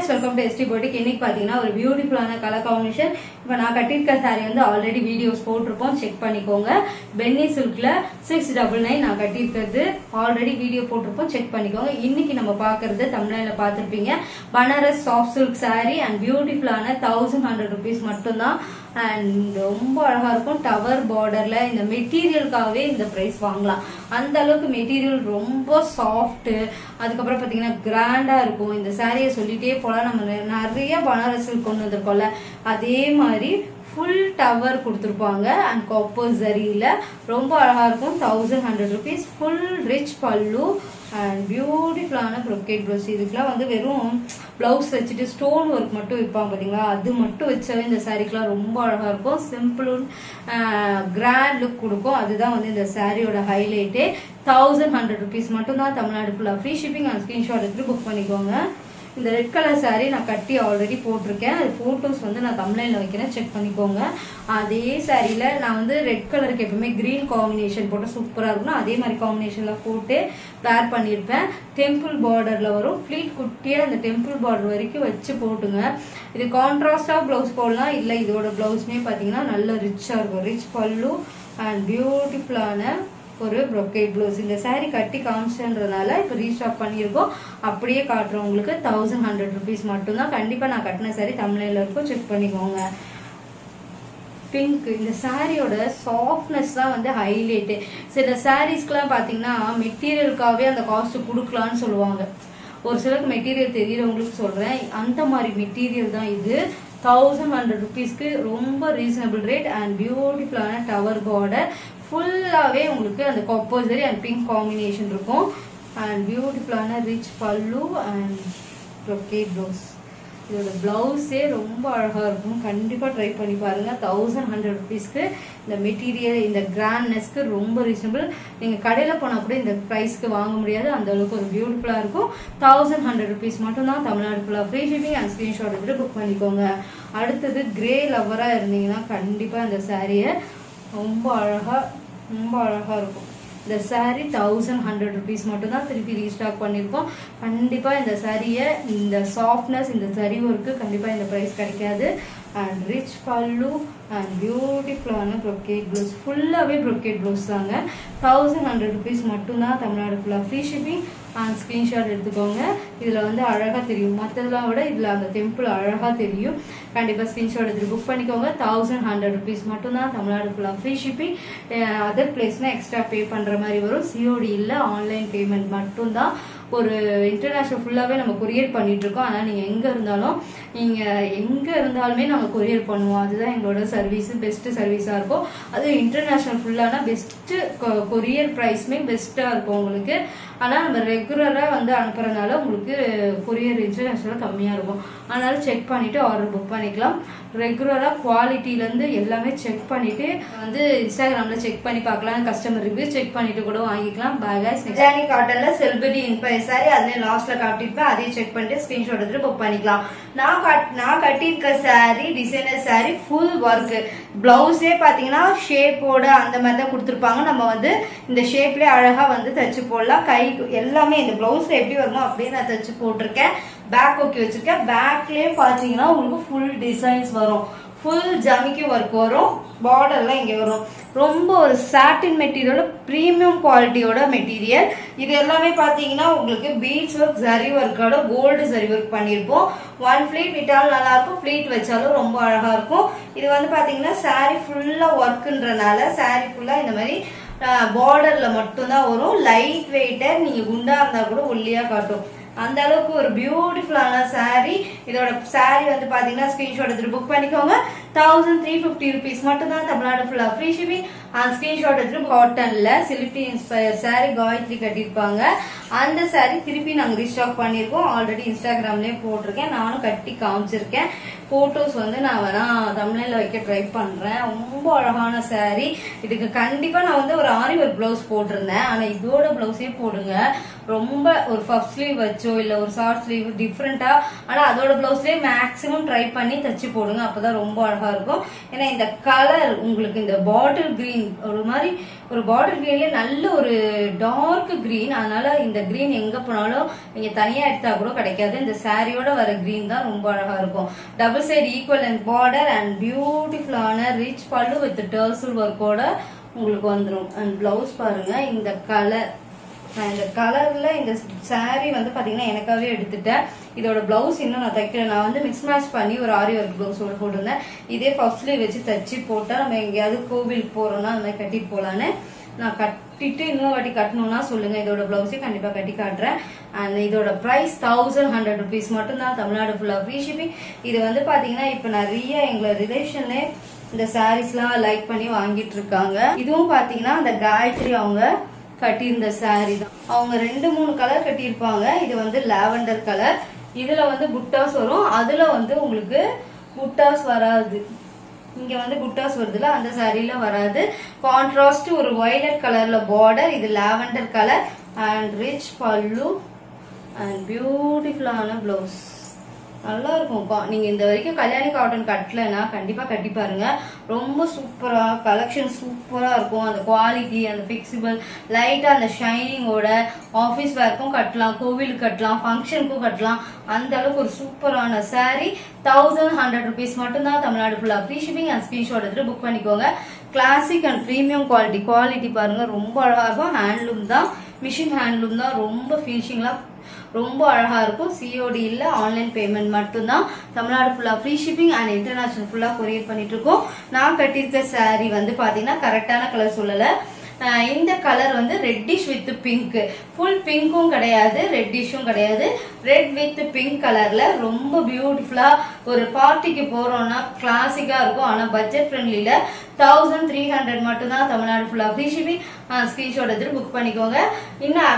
guys, welcome to ST Boutique. இன்னைக்கு பாத்தீங்கன்னா ஒரு பியூட்டிஃபுல்லான கலர் காம்பினேஷன். இப்போ நான் கட்டிருக்க saree வந்து ஆல்ரெடி வீடியோஸ் போட்டுருப்போம், செக் பண்ணிக்கோங்க. பென்னி சில்க்ல 699 நான் கட்டிருக்கிறது ஆல்ரெடி வீடியோ போட்டுருப்போம், செக் பண்ணிக்கோங்க. இன்னைக்கு நம்ம பாக்குறது தமிழ்ல பாத்திருப்பீங்க, Banaras soft silk saree and பியூட்டிஃபுல்லான 1100 rupees மட்டும் தான். அண்ட் ரொம்ப அழகா இருக்கும். டவர் பார்டர்ல இந்த மெட்டீரியலுக்காகவே இந்த பிரைஸ் வாங்கலாம். அந்த அளவுக்கு மெட்டீரியல் ரொம்ப சாஃப்ட், அதுக்கப்புறம் பாத்தீங்கன்னா கிராண்டா இருக்கும். இந்த சாரியை சொல்லிட்டே போலாம். நம்ம நிறைய பனாரஸ் சில்க் கொண்டு வந்திருக்கோம்ல, அதே மாதிரி ஃபுல் டவர் கொடுத்துருப்பாங்க அண்ட் காப்பர் ஜரியில ரொம்ப அழகா இருக்கும். 1100 rupees. ஃபுல் ரிச் பல்லு அண்ட் பியூட்டிஃபுல்லான ப்ரொக்கேட் ப்ளவுஸ். இதுக்கெல்லாம் வந்து வெறும் பிளவுஸ் வச்சுட்டு ஸ்டோன் ஒர்க் மட்டும் வைப்பாங்க பாத்தீங்களா, அது மட்டும் வச்சாவே இந்த சாரீக்கெல்லாம் ரொம்ப அழகா இருக்கும். சிம்பிள் கிராண்ட் லுக் கொடுக்கும். அதுதான் வந்து இந்த சாரியோட ஹைலைட்டே. 1100 rupees மட்டும் தான். தமிழ்நாடு ஃபுல்லா ஃப்ரீ ஷிப்பிங் அண்ட் ஸ்கிரீன்ஷாட் எடுத்து புக் பண்ணிக்கோங்க. இந்த ரெட் கலர் சாரி நான் கட்டி ஆல்ரெடி போட்டிருக்கேன். அது போட்டோஸ் வந்து நான் தமிழ்ல வைக்கிறேன், செக் பண்ணிக்கோங்க. அதே சாரியில நான் வந்து ரெட் கலருக்கு எப்பவுமே கிரீன் காம்பினேஷன் போட்டு சூப்பரா இருக்கும். அதே மாதிரி காம்பினேஷன்ல போட்டு பேர் பண்ணிருப்பேன். டெம்பிள் பார்டர்ல வரும். ஃபிளீட் குட்டியா அந்த டெம்பிள் பார்டர் வரைக்கும் வச்சு போட்டுங்க. இது கான்ட்ராஸ்டா பிளவுஸ் போடலாம், இல்ல இதோட பிளவுஸ்மே பாத்தீங்கன்னா நல்ல ரிச்சா இருக்கும். ரிச் பல்லு அண்ட் பியூட்டிஃபுல்லான ஒரு ப்ரொக்கேட் ப்ளவுஸ். இந்த சாரி கட்டி காமிச்சதுனால இப்போ ரீஸ்டாக் பண்ணியிருக்கோம். அப்படியே காட்டுறோம் உங்களுக்கு. 1100 rupees மட்டும்தான். கண்டிப்பா நான் கட்டின சாரி தமிழ்ல இருக்கும், செக் பண்ணிக்கோங்க. பிங்க். இந்த சாரியோட சாஃப்ட்னஸ் தான் வந்து ஹைலைட்டு. சில சாரீஸ்க்குலாம் பாத்தீங்கன்னா மெட்டீரியலுக்காகவே அந்த காஸ்ட் கொடுக்கலான்னு சொல்லுவாங்க. ஒரு சிலருக்கு மெட்டீரியல் தெரியறவங்களுக்கு சொல்றேன், அந்த மாதிரி மெட்டீரியல் தான் இது. 1100 rupeesக்கு ரொம்ப ரீசனபிள் ரேட் அண்ட் பியூட்டிஃபுல்லான டவர் பார்டர். ஃபுல்லாவே உங்களுக்கு அந்த காப்பர் ஜரி அண்ட் பிங்க் காம்பினேஷன் இருக்கும். அண்ட் பியூட்டிஃபுல்லான ரிச் பல்லு அண்ட் ப்ரொக்கேட் ப்ளவுஸ். இதோட பிளவுஸே ரொம்ப அழகா இருக்கும். கண்டிப்பா ட்ரை பண்ணி பாருங்க. 1100 rupeesக்கு இந்த மெட்டீரியல், இந்த கிராண்ட்னஸ்க்கு ரொம்ப ரீசனபிள். நீங்க கடையில போனா கூட இந்த பிரைஸ்க்கு வாங்க முடியாது, அந்த அளவுக்கு ஒரு பியூட்டிஃபுல்லா இருக்கும். 1100 rupees மட்டும் தான். தமிழ்நாடு ஃபுல்லா ஃப்ரீ ஷிப்பிங் அண்ட் ஸ்கிரீன்ஷாட் எடுத்து புக் பண்ணிக்கோங்க. அடுத்தது கிரே லவரா இருந்தீங்கன்னா கண்டிப்பா இந்த சாரியை ரொம்ப அழகா இருக்கும். இந்த சாரி 1100 rupees மட்டும் தான். திருப்பி ரீஸ்டாக் பண்ணிருக்கோம். கண்டிப்பா இந்த சாரியை, இந்த சாஃப்ட்னஸ், இந்த சரி ஒர்க்கு கண்டிப்பா இந்த பிரைஸ் கிடைக்காது. அண்ட் ரிச் பல்லு அண்ட் பியூட்டிஃபுல்லான ப்ரொக்கேட் ப்ளவுஸ். ஃபுல்லாவே ப்ரொக்கேட் ப்ளவுஸ் தாங்க. 1100 rupees மட்டும் தான். தமிழ்நாடு ஃபுல்லா ஃப்ரீ ஷிப்பிங் அண்ட் ஸ்கிரீன்ஷாட் எடுத்துக்கோங்க. இதுல வந்து அழகா தெரியும், மற்றதெல்லாம் விட இதுல அந்த டெம்பிள் அழகா தெரியும். கண்டிப்பா ஸ்கிரீன்ஷாட் எடுத்து புக் பண்ணிக்கோங்க. 1100 rupees மட்டும் தான். தமிழ்நாடு ஃபுல்லா ஃப்ரீ ஷிப்பிங். அதர் பிளேஸ்னா எக்ஸ்ட்ரா பே பண்ற மாதிரி வரும். சிஓடி இல்ல, ஆன்லைன் பேமெண்ட் மட்டும் தான். ஒரு இன்டர்நேஷனல் ஃபுல்லாவே நம்ம கொரியர் பண்ணிட்டு இருக்கோம். ஆனா நீங்க எங்க இருந்தாலுமே நம்ம கொரியர் பண்ணுவோம். அதுதான் எங்களோட சர்வீஸ், பெஸ்ட் சர்வீஸா இருக்கும். அது இன்டர்நேஷனல் ஃபுல்லானா பெஸ்ட் கொரியர் பிரைஸ்மே பெஸ்டா இருக்கும் உங்களுக்கு. ஆனா நம்ம ரெகுலரா வந்து அனுப்புறதுனால உங்களுக்கு கொரியர் இன்டர்நேஷனல் கம்மியா இருக்கும். அதனால செக் பண்ணிட்டு ஆர்டர் புக் பண்ணிக்கலாம். ரெகுலரா குவாலிட்டில இருந்து எல்லாமே செக் பண்ணிட்டு வந்து இன்ஸ்டாகிராம்ல செக் பண்ணி பார்க்கலாம். கஸ்டமர் ரிவ்யூ செக் பண்ணிட்டு கூட வாங்கிக்கலாம். பேகாஸ் ஜானி காட்டன்ல செல்படி இன்ஸ்பயர் சாரி, அதுல லாஸ்ட்ல காட்டிருப்பேன், அதையும் செக் பண்ணிட்டு ஸ்கிரீன்ஷாட் எடுத்து புக் பண்ணிக்கலாம். நான் கட்டியிருக்க sari designer sari, full work. பிளவுஸே பாத்தீங்கன்னா ஷேப்போட அந்த மாதிரி தான் கொடுத்துருப்பாங்க. நம்ம வந்து இந்த ஷேப்லயே அழகா வந்து தச்சு போடலாம். கை எல்லாமே இந்த பிளவுஸ்ல எப்படி வருமோ அப்படியே நான் தச்சு போட்டிருக்கேன். பேக் ஓகே வச்சிருக்கேன். பேக்லயே பாத்தீங்கன்னா உங்களுக்கு ஃபுல் டிசைன்ஸ் வரும். ஃபுல் ஜமிக்கி ஒர்க் வரும். பார்டர்லாம் இங்க வரும். ரொம்ப ஒரு சாட்டின் மெட்டீரியலோட பிரீமியம் குவாலிட்டியோட மெட்டீரியல். இது எல்லாமே பாத்தீங்கன்னா உங்களுக்கு பீட்ஸ் ஒர்க், ஜரி ஒர்க்கோட கோல்டு ஜரி ஒர்க் பண்ணிருப்போம். ஒன் ஃபிளீட் விட்டாலும் நல்லா இருக்கும், ஃபிளீட் வச்சாலும் ரொம்ப அழகா இருக்கும். இது வந்து பாத்தீங்கன்னா சாரி ஃபுல்லா ஒர்க்ன்றனால சாரி ஃபுல்லா இந்த மாதிரி பார்டர்ல மட்டும்தான் வரும். லைட் வெயிட்டா, நீங்க குண்டா இருந்தா கூட ஒல்லியா காட்டும். அந்த அளவுக்கு ஒரு பியூட்டிஃபுல்லான சாரி. இதோட சாரி வந்து பாத்தீங்கன்னா ஸ்கிரீன்ஷாட் எடுத்து புக் பண்ணிக்கோங்க. 1350 rupees மட்டும் தான். தமிழ்நாடு ஃபுல்லா ஃப்ரீ ஷிப்பிங் அண்ட் ஸ்கிரீன்ஷாட் எடுத்து காட்டன்ல சிலிப்பி இன்ஸ்பயர் சாரி காயத்ரி கட்டிருப்பாங்க. அந்த சாரி திருப்பி நாங்க ரீஸ்டாக் பண்ணிருக்கோம். ஆல்ரெடி இன்ஸ்டாகிராம்லயே போட்டிருக்கேன், நானும் கட்டி காமிச்சிருக்கேன். போட்டோஸ் வந்து நான் வேணா தமிழ்ல வைக்க ட்ரை பண்றேன். ரொம்ப அழகான சாரி. இதுக்கு கண்டிப்பா நான் வந்து ஒரு ஆரி ஒர்க் பிளவுஸ் போட்டிருந்தேன். ஆனா இதோட பிளவுஸே போடுங்க. ரொம்ப ஒரு பஃப் ஸ்லீவ் வச்சோ இல்ல ஒரு ஷார்ட் ஸ்லீவ் டிஃப்ரெண்டா, ஆனா அதோட பிளவுஸ்லயே மேக்ஸிமம் ட்ரை பண்ணி தச்சு போடுங்க. அப்பதான் ரொம்ப அழகா அழகா இருக்கும். ஏன்னா இந்த கலர் உங்களுக்கு இந்த பாட்டில் கிரீன் ஒரு மாதிரி ஒரு பாட்டில் கிரீன்ல நல்ல ஒரு டார்க் கிரீன், அதனால இந்த கிரீன் எங்க போனாலும் நீங்க தனியா எடுத்தா கூட கிடைக்காது. இந்த சாரியோட வர கிரீன் தான் ரொம்ப அழகா இருக்கும். Double side equal length border and பியூட்டிஃபுல்லான ரிச் பல்லு வித் டர்சல் ஒர்க்கோட உங்களுக்கு வந்துடும். அண்ட் பிளவுஸ் பாருங்க இந்த கலர், இந்த கலர்ல இந்த சாரி வந்து பாத்தீங்கன்னா எனக்காவே எடுத்துட்டேன். இதோட பிளவுஸ் இன்னும் நான் தைக்கல. நான் வந்து மிக்ஸ் மேட்ச் பண்ணி ஒரு ஆரி ஒர்க் பிளவுஸ் போட்டிருந்தேன். இதே பஃப் ஸ்லீவ் வச்சு தச்சு போட்டா நம்ம எங்கேயாவது கோவிலுக்கு போறோம்னா அந்த மாதிரி கட்டிட்டு போலான்னு நான் கட்டிட்டு இன்னொரு வாட்டி கட்டணும்னா சொல்லுங்க, இதோட பிளவுஸே கண்டிப்பா கட்டி காட்டுறேன். அண்ட் இதோட பிரைஸ் 1100 rupees மட்டும் தான், தமிழ்நாடு ஃபுல்லா ஃப்ரீ ஷிப்பிங். இது வந்து பாத்தீங்கன்னா இப்ப நிறைய எங்களை ரிலேஷன்ல இந்த சாரீஸ் எல்லாம் லைக் பண்ணி வாங்கிட்டு இருக்காங்க. இதுவும் பாத்தீங்கன்னா அந்த காயத்ரி அவங்க கட்டியிருந்த சாரி தான். அவங்க 2-3 கலர் கட்டியிருப்பாங்க. இது வந்து லாவெண்டர் கலர், இதுல வந்து புட்டாஸ் வரும், அதுல வந்து உங்களுக்கு புட்டாஸ் வராது. இங்க வந்து புட்டாஸ் வருதுல, அந்த சாரியில வராது. கான்ட்ராஸ்ட் ஒரு வயலட் கலர்ல பார்டர், இது லாவெண்டர் கலர் அண்ட் ரிச் பல்லு அண்ட் பியூட்டிஃபுல்லான பிளவுஸ். நல்லா இருக்கும். நீங்க இந்த வரைக்கும் கல்யாணி காட்டன் கட்டலன்னா கண்டிப்பா கட்டி பாருங்க. ரொம்ப சூப்பரா கலெக்ஷன் சூப்பரா இருக்கும். அந்த குவாலிட்டி, அந்த பிக்சிபிள் லைட்டா அந்த ஷைனிங்கோட ஆபீஸ் வேர்க்கும் கட்டலாம், கோவிலுக்கு கட்டலாம், ஃபங்க்ஷனுக்கும் கட்டலாம். அந்த அளவுக்கு ஒரு சூப்பரான சாரி. 1100 rupees மட்டும் தான், தமிழ்நாடு ஃபுல்லா ஃப்ரீ ஷிப்பிங். அண்ட் ஸ்கிரீன்ஷாட் எடுத்து புக் பண்ணிக்கோங்க. கிளாசிக் அண்ட் பிரீமியம் குவாலிட்டி பாருங்க, ரொம்ப அழகா இருக்கும். ஹேண்ட்லூம் தான், மிஷின் ஹேண்ட்லூம் தான், ரொம்ப ஃபினிஷிங்லாம் ரொம்ப அழகா இருக்கும். சிஓடி இல்ல, ஆன்லைன் பேமெண்ட் மட்டும்தான். தமிழ்நாடு ஃபுல்லா ஃப்ரீ ஷிப்பிங் அண்ட் இன்டர்நேஷனல் ஃபுல்லா கொரியர் பண்ணிட்டு இருக்கோம். நான் கட்டியிருக்க சாரி வந்து பாத்தீங்கன்னா கரெக்டான கலர் சொல்லல. இந்த கலர் வந்து ரெட்டிஷ் வித் பிங்க், ஃபுல் பிங்க்கும் கிடையாது ரெட்டிஷும் கிடையாது, ரெட் வித் பிங்க் கலர்ல ரொம்ப பியூட்டிஃபுல்லா ஒரு பார்ட்டிக்கு போறோம்னா கிளாசிக்கா இருக்கும். ஆனா பட்ஜெட் ஃப்ரெண்ட்லில 1300 மட்டும் தான், தமிழ்நாடு ஃபுல்லா ஃப்ரீ ஷிப்பிங். ஸ்கிரீன்ஷாட் எடுத்து புக் பண்ணிக்கோங்க. இன்னும்